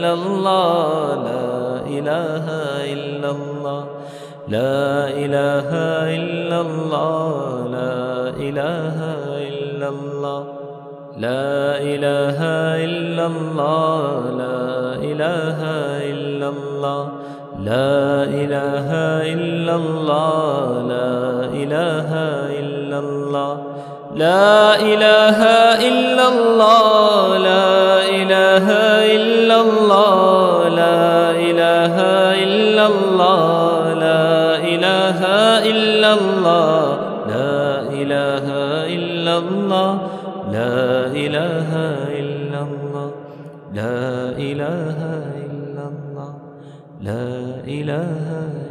إلا الله لا إله إلا الله لا إله إلا الله لا إله إلا الله لا إله إلا الله لا إله إلا الله لا إله إلا الله لا إله إلا الله لا إله إلا الله لا إله إلا الله لا إله إلا الله لا إله إلا الله لا إله إلا الله لا إله إلا الله لا إله إلا الله لا إله